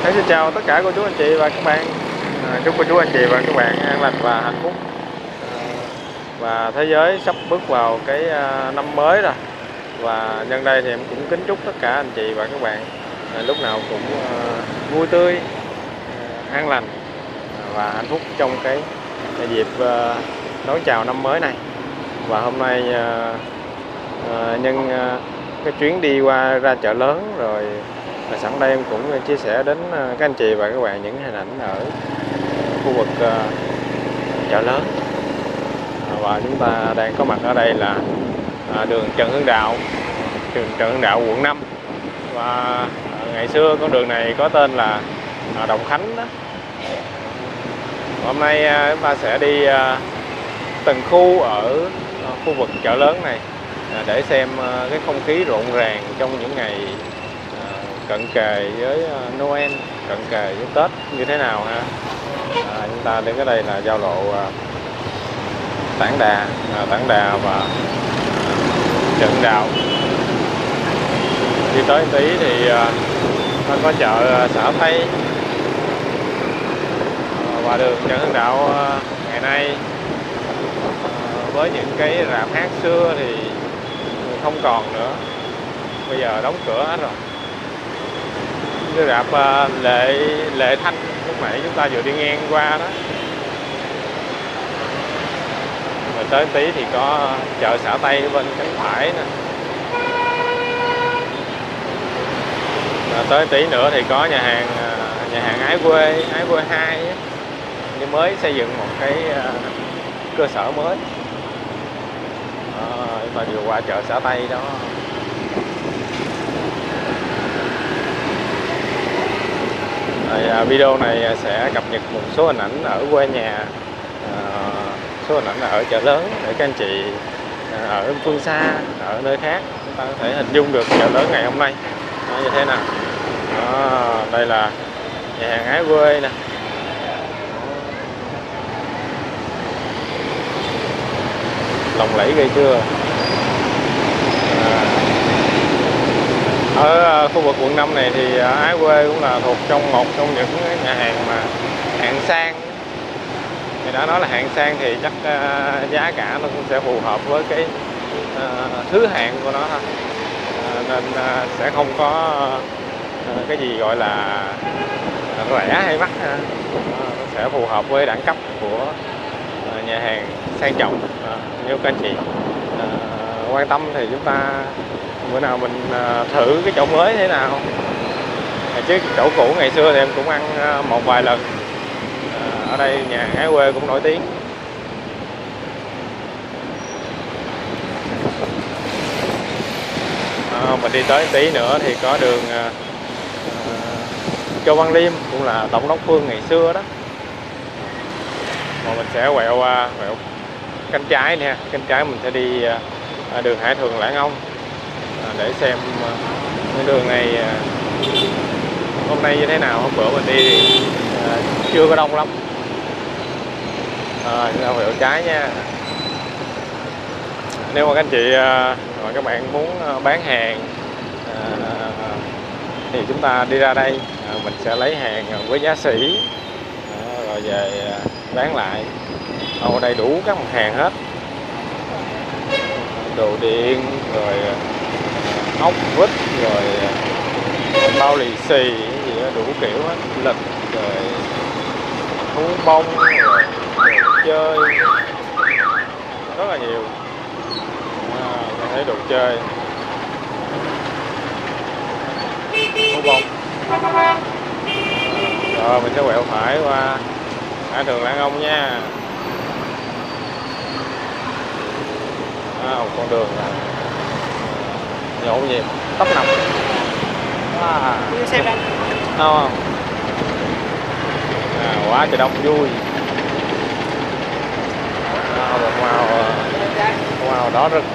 Xin chào tất cả cô chú anh chị và các bạn. Chúc cô chú anh chị và các bạn an lành và hạnh phúc. Và thế giới sắp bước vào cái năm mới rồi. Và nhân đây thì em cũng kính chúc tất cả anh chị và các bạn lúc nào cũng vui tươi, an lành và hạnh phúc trong cái dịp đón chào năm mới này. Và hôm nay nhân cái chuyến đi qua ra chợ lớn rồi, sẵn đây em cũng chia sẻ đến các anh chị và các bạn những hình ảnh ở khu vực chợ lớn. Và chúng ta đang có mặt ở đây là đường Trần Hưng Đạo, đường Trần Hưng Đạo quận 5. Và ngày xưa con đường này có tên là Đồng Khánh đó. Hôm nay chúng ta sẽ đi từng khu ở khu vực chợ lớn này để xem cái không khí rộn ràng trong những ngày cận kề với Noel, cận kề với Tết như thế nào ha. Chúng ta đến cái đây là giao lộ Tảng Đà và Trần Hưng Đạo. Đi tới tí thì nó có chợ xã Tây. Và đường Trần Hưng Đạo ngày nay với những cái rạp hát xưa thì không còn nữa, bây giờ đóng cửa hết rồi. Cái rạp Lệ Thanh lúc nãy chúng ta vừa đi ngang qua đó. Rồi tới tí thì có chợ xã Tây bên cánh phải nè. Rồi tới tí nữa thì có nhà hàng Ái Quê 2 á, nhưng mới xây dựng một cái cơ sở mới. Chúng ta vừa qua chợ xã Tây đó. Video này sẽ cập nhật một số hình ảnh ở quê nhà, số hình ảnh ở chợ lớn để các anh chị ở phương xa, ở nơi khác chúng ta có thể hình dung được chợ lớn ngày hôm nay như thế nào. Đây là nhà hàng Ái Quê nè. Lộng lẫy ghê chưa. Ở khu vực quận 5 này thì Ái Quê cũng là thuộc trong một trong những nhà hàng mà hạng sang. Thì đã nói là hạng sang thì chắc giá cả nó cũng sẽ phù hợp với cái thứ hạng của nó thôi. Nên sẽ không có cái gì gọi là rẻ hay mắc ha. Nó sẽ phù hợp với đẳng cấp của nhà hàng sang trọng. Nếu các anh chị quan tâm thì chúng ta bữa nào mình thử cái chỗ mới thế nào. Chứ chỗ cũ ngày xưa thì em cũng ăn một vài lần. Ở đây nhà hàng Ái Quê cũng nổi tiếng. Mình đi tới tí nữa thì có đường Châu Văn Liêm, cũng là tổng đốc Phương ngày xưa đó. Mà mình sẽ quẹo cánh trái nha. Cánh trái mình sẽ đi đường Hải Thường Lãng Ông để xem cái đường này hôm nay như thế nào. Hôm bữa mình đi thì chưa có đông lắm. Chúng ta quẹo trái nha. Nếu mà các anh chị và các bạn muốn bán hàng thì chúng ta đi ra đây, mình sẽ lấy hàng với giá sỉ rồi về bán lại. Ở đây đủ các mặt hàng hết, đồ điện rồi ốc vít rồi bao lì xì gì đó, đủ kiểu hết, lịch rồi thú bông rồi đồ chơi rất là nhiều. Thấy đồ chơi thú bông. Rồi mình sẽ quẹo phải qua Hải Thường Lãng Ông nha. Một con đường nhộn nhịp tấp nập. Xem đây. Không. Quá trời đông vui. Một màu đỏ rực.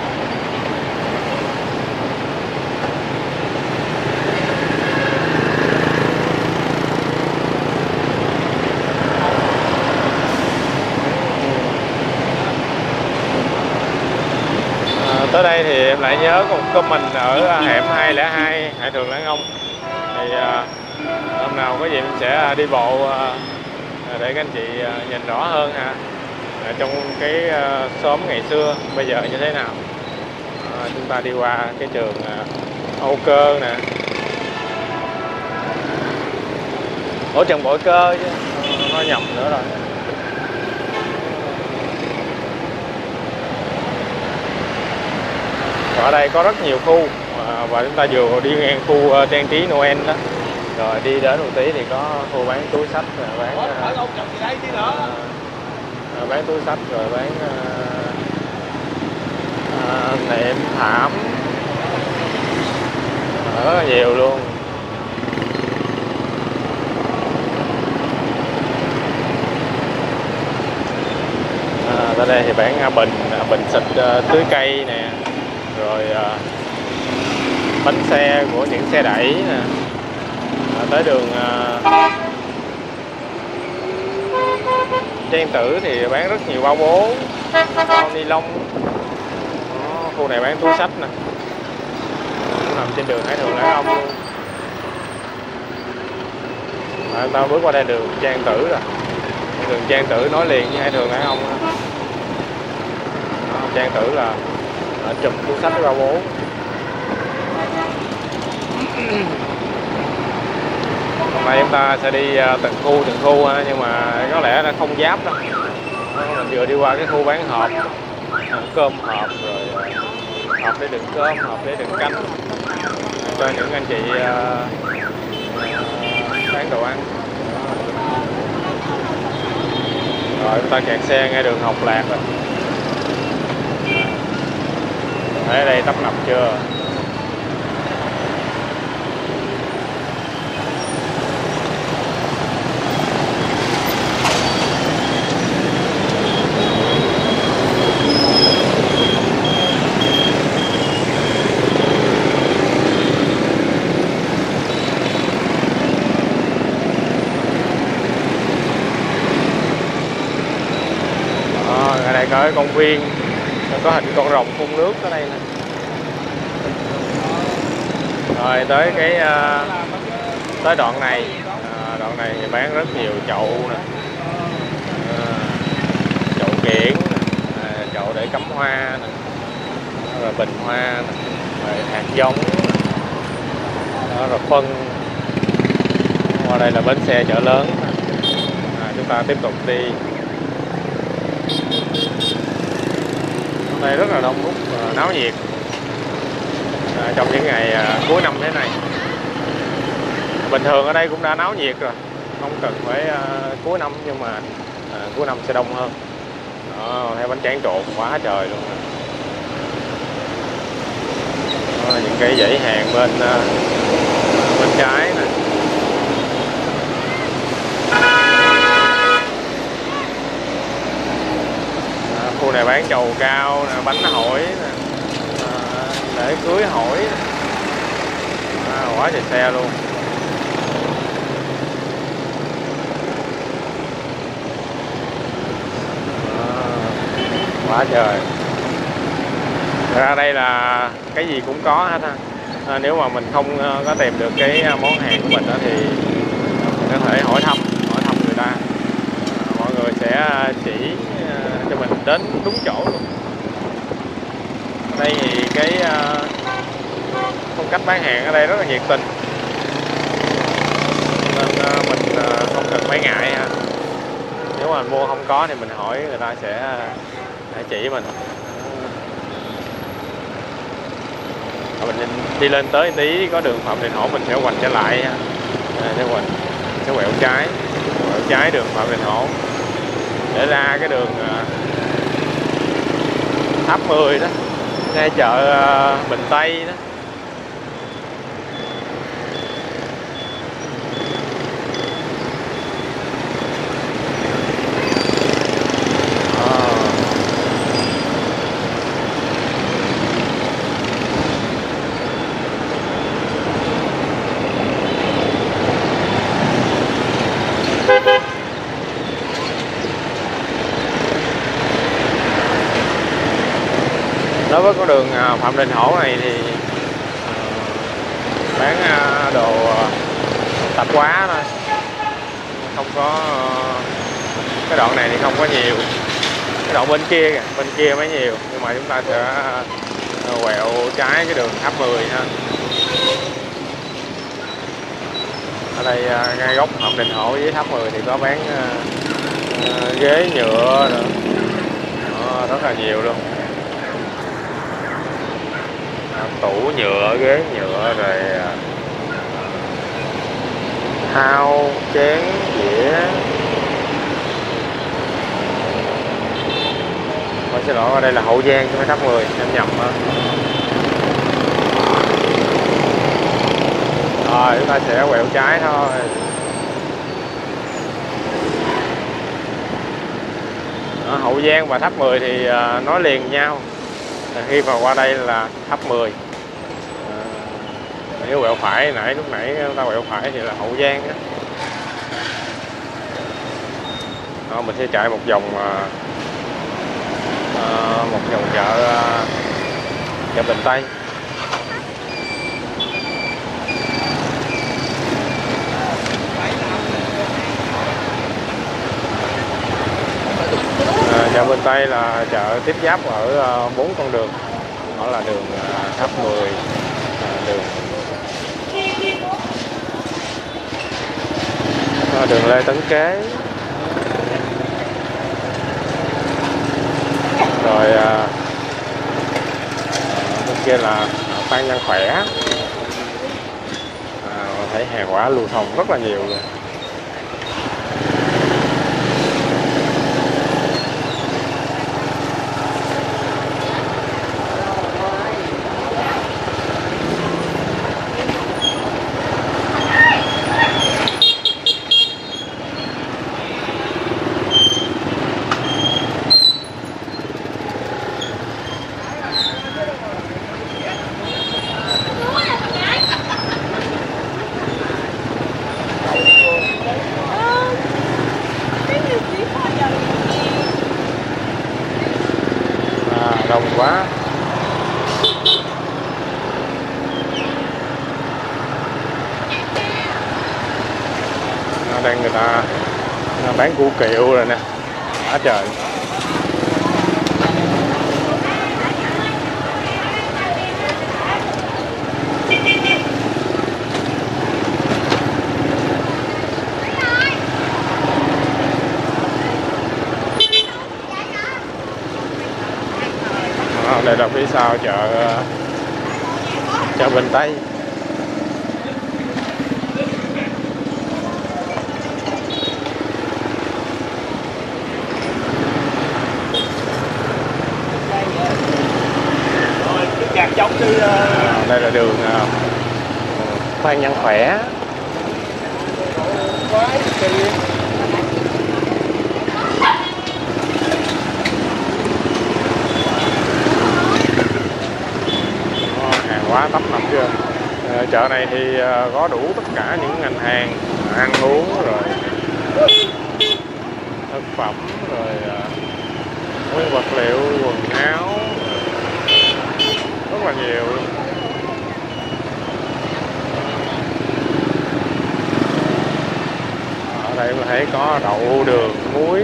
Tới đây thì em lại nhớ có một comment ở hẻm 202 Hải Thường Lãng Ông. Thì Hôm nào có gì mình sẽ đi bộ để các anh chị nhìn rõ hơn ha, trong cái xóm ngày xưa bây giờ như thế nào. Chúng ta đi qua cái trường Âu Cơ nè. Ủa Trần Bội Cơ chứ, nó nhầm nữa rồi. Ở đây có rất nhiều khu và chúng ta vừa đi ngang khu trang trí Noel đó, rồi đi đến một tí thì có khu bán túi xách, bán bán túi xách, rồi bán nệm thảm, rất là nhiều luôn. Ở đây thì bán bình xịt tưới cây nè, rồi bánh xe của những xe đẩy nè. Tới đường Trang Tử thì bán rất nhiều bao bố, bao ni lông. Khu này bán túi xách nè, nằm trên đường Hải Thường Lãn Ông luôn. Ta bước qua đây đường Trang Tử rồi, đường Trang Tử nối liền với Hải Thường Lãn Ông. Trang Tử là chùm túi xách với bao bố. Hôm nay chúng ta sẽ đi từng khu ha, nhưng mà có lẽ là không giáp đâu. Mình vừa đi qua cái khu bán hộp, cơm hộp, rồi hộp để đựng cơm, hộp để đựng canh cho những anh chị bán đồ ăn. Rồi chúng ta kẹt xe ngay đường Học Lạc rồi. Thấy đây tấp nập chưa? Ở đây có cái công viên có hình con rồng phun nước ở đây nè. Rồi tới cái tới đoạn này, thì bán rất nhiều chậu nè, chậu kiển, chậu để cắm hoa nè, rồi bình hoa nè, rồi hạt giống, rồi phân. Qua đây là bến xe chợ lớn. Chúng ta tiếp tục đi. Hôm nay rất là đông đúc, náo nhiệt trong những ngày cuối năm thế này. Bình thường ở đây cũng đã náo nhiệt rồi, không cần phải cuối năm, nhưng mà cuối năm sẽ đông hơn. Đó, thấy bánh tráng trộn quá trời luôn. Đó, những cái dãy hàng bên trái này. Khu này bán trầu cao, bánh hỏi nè, để cưới hỏi, quá trời xe luôn. Quá trời. Ra đây là cái gì cũng có hết ha. Nếu mà mình không có tìm được cái món hàng của mình đó thì mình có thể hỏi thăm người ta. Mọi người sẽ chỉ cho mình đến đúng chỗ luôn. Đây thì cái phong cách bán hàng ở đây rất là nhiệt tình, nên mình không cần phải ngại ha. Nếu mà mua không có thì mình hỏi người ta sẽ chỉ mình. Mình đi lên tới tí có đường Phạm Đình Hổ mình sẽ ngoảnh trở lại ha. Mình sẽ quẹo trái đường Phạm Đình Hổ để ra cái đường Tháp 10 đó, ngay chợ Bình Tây đó. Đối với con đường Phạm Đình Hổ này thì bán đồ tạp hóa thôi, không có cái đoạn này thì không có nhiều. Cái đoạn bên kia kìa, bên kia mới nhiều, nhưng mà chúng ta sẽ quẹo trái cái đường Tháp 10 ha. Ở đây ngay góc Phạm Đình Hổ với Tháp 10 thì có bán ghế nhựa nữa. Đó, rất là nhiều luôn. Tủ nhựa, ghế nhựa, rồi thau, chén, dĩa. Xin lỗi, ở đây là Hậu Giang chứ không phải Tháp 10, em nhầm á. Rồi chúng ta sẽ quẹo trái thôi. Ở Hậu Giang và Tháp 10 thì nói liền nhau. Khi mà qua đây là Tháp 10. Nếu quẹo phải lúc nãy chúng ta quẹo phải thì là Hậu Giang á. Đó, mình sẽ chạy một vòng chợ Bình Tây. Chợ Bình Tây là chợ tiếp giáp ở 4 con đường. Đó là đường Tháp 10, đường Lê Tấn Kế, rồi bên kia là Phan Văn Khỏe. Thấy hàng hóa lưu thông rất là nhiều rồi. Đông quá. Đây người ta bán củ kiệu rồi nè. Quá trời. Đây là phía sau chợ Bình Tây. Đây là đường Phan Văn Khỏe. Hàng hóa tấp nập chưa. Chợ này thì có đủ tất cả những ngành hàng ăn uống, rồi thực phẩm, rồi nguyên vật liệu, quần áo, rất là nhiều luôn. Ở đây mình thấy có đậu, đường, muối.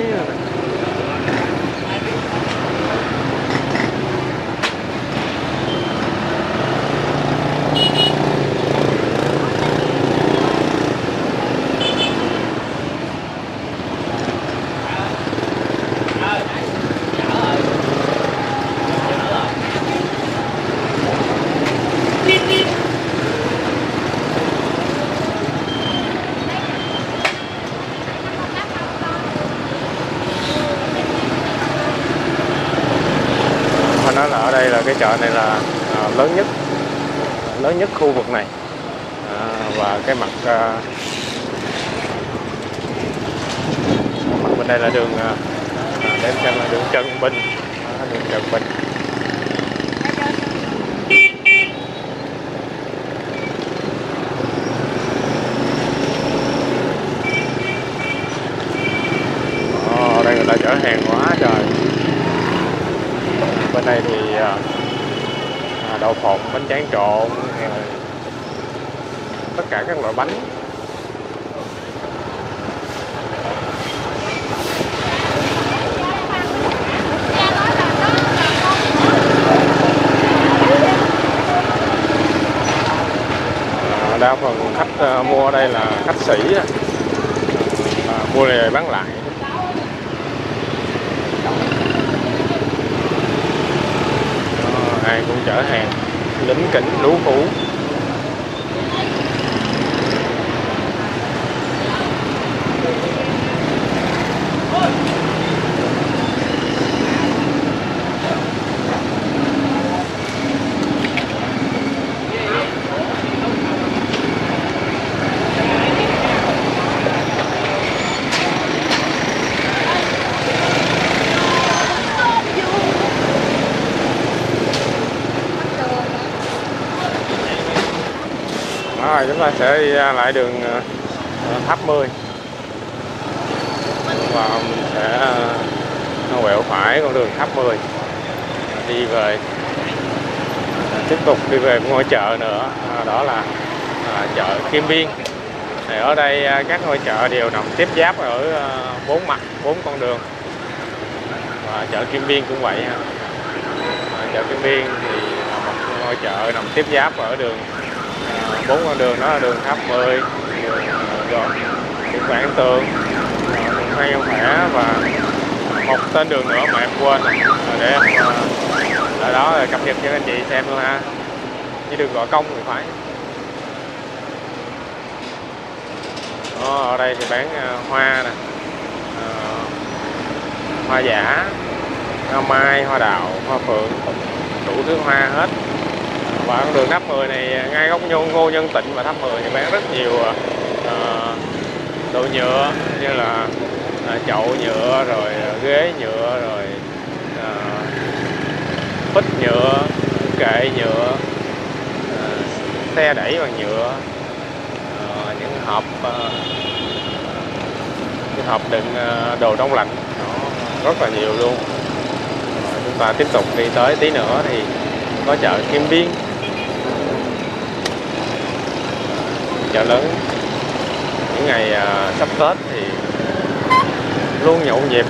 Nói là ở đây là cái chợ này là lớn nhất khu vực này, và cái mặt bên đây là đường để xem là đường Trần Bình. Đường Trần Bình. Đây người ta chở hàng hóa trời. Bên đây thì đậu phộng, bánh tráng trộn, tất cả các loại bánh. đa phần khách mua ở đây là khách sỉ đó. Mua về bán lại. Ai cũng chở hàng lính kỉnh lũ cũ. Rồi chúng ta sẽ đi lại đường Tháp 10 và mình sẽ quẹo phải con đường Tháp 10 đi về, tiếp tục đi về một ngôi chợ nữa, đó là chợ Kim Biên. Thì ở đây các ngôi chợ đều nằm tiếp giáp ở bốn mặt, bốn con đường, và chợ Kim Biên cũng vậy ha. Chợ Kim Biên thì là một ngôi chợ nằm tiếp giáp ở đường bốn con đường, đó là đường Tháp 10, đường Vạn Tường, đường Phan Văn Khải và một tên đường nữa mà em quên rồi, để em ở đó cập nhật cho anh chị xem luôn ha. Với đường Gò Công thì phải. Ở đây thì bán hoa nè, hoa giả, hoa mai, hoa đào, hoa phượng, đủ thứ hoa hết. Và con đường Tháp 10 này ngay góc Ngô Nhân Tịnh và Tháp 10 thì bán rất nhiều đồ nhựa, như là chậu nhựa, rồi ghế nhựa, rồi phích nhựa, kệ nhựa, xe đẩy bằng nhựa, những hộp đựng đồ đông lạnh, nó rất là nhiều luôn. Chúng ta tiếp tục đi tới tí nữa thì có chợ Kim Biên, chợ lớn. Những ngày sắp Tết thì luôn nhộn nhịp.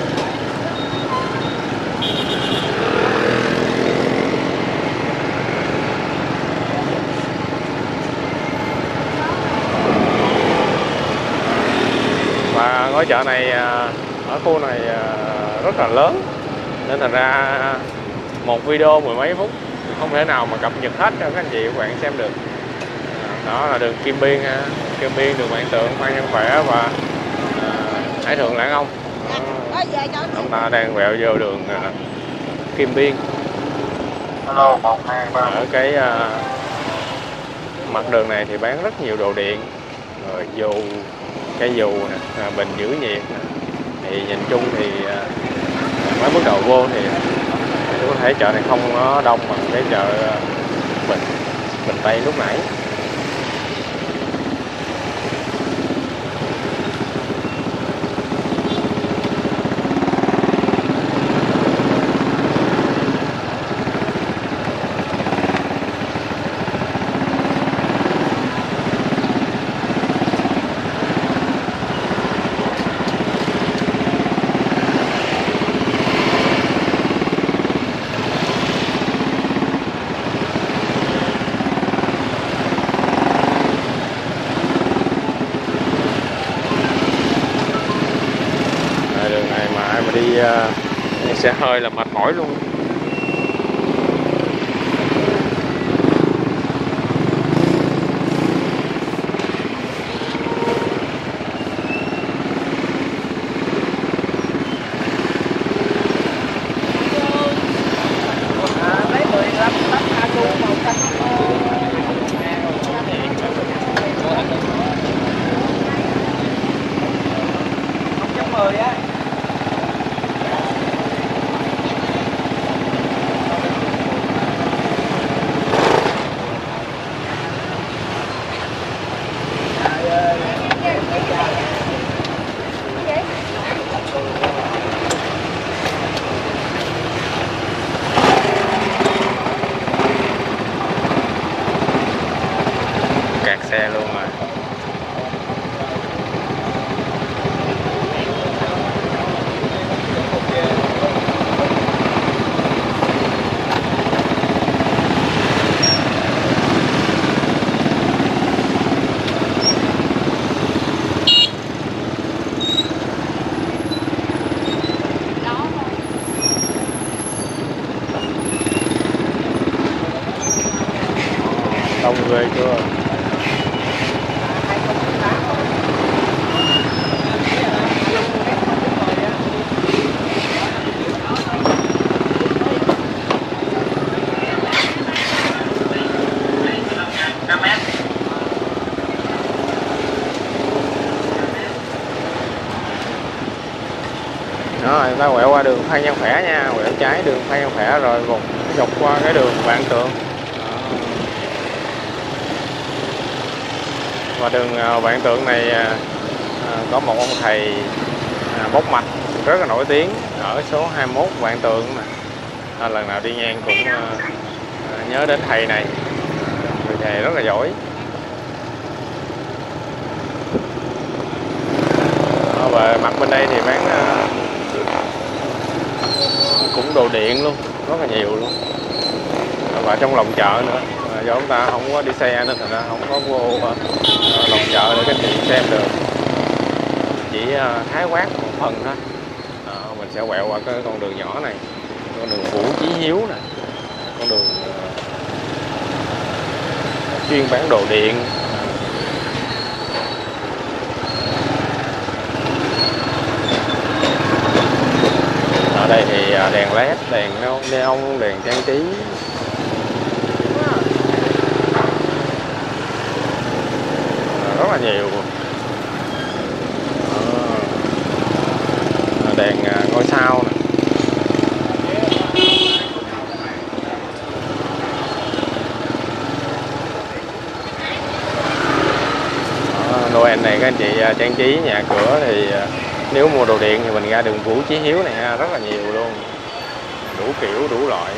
Và ngôi chợ này ở khu này rất là lớn, nên thành ra một video mười mấy phút không thể nào mà cập nhật hết cho các anh chị và các bạn xem được. Đó là đường Kim Biên ha. Kim Biên, đường Vạn Tường, Phan Văn Khải và Hải Thượng Lãn Ông. Chúng ta đang quẹo vô đường Kim Biên. Ở cái mặt đường này thì bán rất nhiều đồ điện, rồi dù, cây dù nè, bình giữ nhiệt nè. Thì nhìn chung thì mới bước đầu vô thì chúng có thể chợ này không có đông bằng cái chợ Bình Tây lúc nãy. Đi xe hơi là mệt mỏi luôn. về chưa? Rồi ta quẹo qua đường Phan Văn Khỏe nha, quẹo trái đường Phan Văn Khỏe rồi một dọc qua cái đường Vạn Tượng. Và đường Vạn Tượng này có một ông thầy bốc mạch rất là nổi tiếng ở số 21 Vạn Tượng mà. Lần nào đi ngang cũng nhớ đến thầy này, người thầy rất là giỏi. Và mặt bên đây thì bán cũng đồ điện luôn, rất là nhiều luôn. Và trong lòng chợ nữa, do chúng ta không có đi xe nên thành ra không có vô lòng chợ để các chị xem được, chỉ khái quát một phần thôi. Mình sẽ quẹo qua cái con đường nhỏ này, con đường Vũ Chí Hiếu này, con đường chuyên bán đồ điện. Ở đây thì đèn led, đèn neon, đèn trang trí rất là nhiều. Đèn ngôi sao nè. Noel này các anh chị trang trí nhà cửa thì nếu mua đồ điện thì mình ra đường Vũ Chí Hiếu này rất là nhiều luôn, đủ kiểu đủ loại.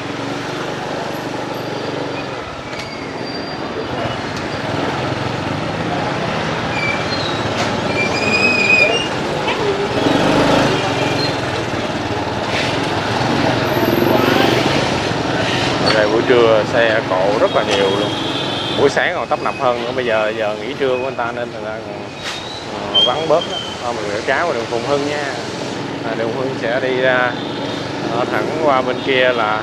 Đây buổi trưa xe cộ rất là nhiều luôn, buổi sáng còn tấp nập hơn nữa, bây giờ giờ nghỉ trưa của anh ta nên là còn vắng bớt đó. Mình rẽ trái qua đường Phùng Hưng nha. Đường Phùng Hưng sẽ đi ra thẳng qua bên kia là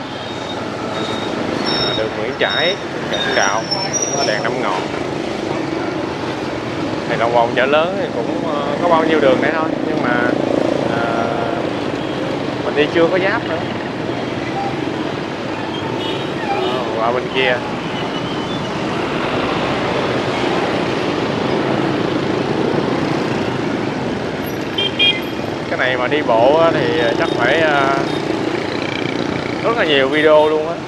đường Nguyễn Trãi, Cẩm Đạo, đèn 5 ngọn. Thì đồng vòng chợ lớn thì cũng có bao nhiêu đường này thôi, nhưng mà mình đi chưa có giáp nữa. Qua bên kia cái này mà đi bộ thì chắc phải rất là nhiều video luôn á.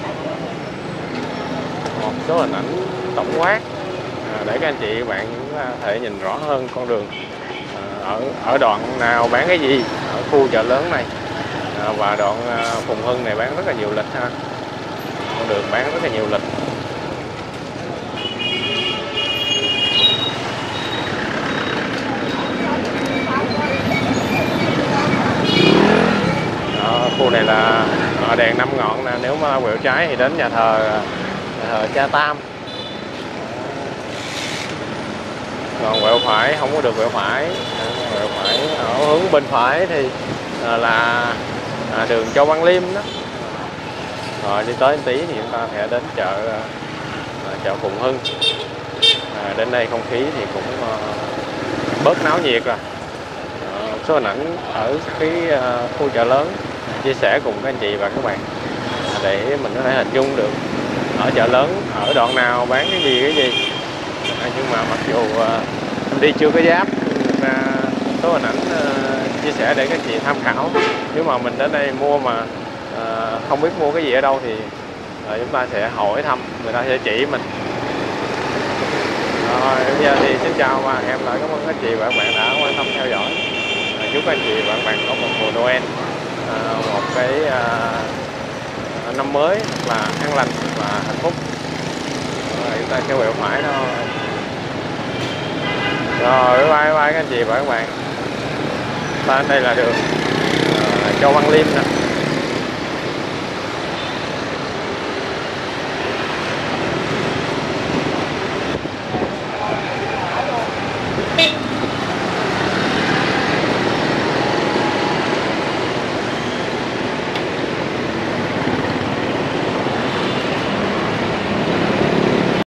Một số hình ảnh tổng quát để các anh chị bạn có thể nhìn rõ hơn con đường ở đoạn nào bán cái gì ở khu chợ lớn này. Và đoạn Phùng Hưng này bán rất là nhiều lịch ha, con đường bán rất là nhiều lịch. Khu này là đèn 5 ngọn nè, nếu mà quẹo trái thì đến nhà thờ Cha Tam. Còn quẹo phải không có được quẹo phải. Quẹo phải ở hướng bên phải thì là đường Châu Văn Liêm đó. Rồi đi tới tí thì chúng ta sẽ đến chợ Phùng Hưng. Đến đây không khí thì cũng bớt náo nhiệt rồi. Một số hình ảnh ở cái khu chợ lớn chia sẻ cùng các anh chị và các bạn để mình có thể hình dung được ở chợ lớn ở đoạn nào bán cái gì. Nhưng mà mặc dù đi chưa có giáp, số hình ảnh chia sẻ để các anh chị tham khảo. Nếu mà mình đến đây mua mà không biết mua cái gì ở đâu thì chúng ta sẽ hỏi thăm, người ta sẽ chỉ mình. Rồi bây giờ thì xin chào và em lại cảm ơn các anh chị và các bạn đã quan tâm theo dõi. Chúc các anh chị và các bạn có một mùa Noel, một cái năm mới là an lành và hạnh phúc. Rồi chúng ta sẽ quẹo phải thôi. Rồi bye bye các anh chị và các bạn. Đây là đường Châu Văn Liêm nè.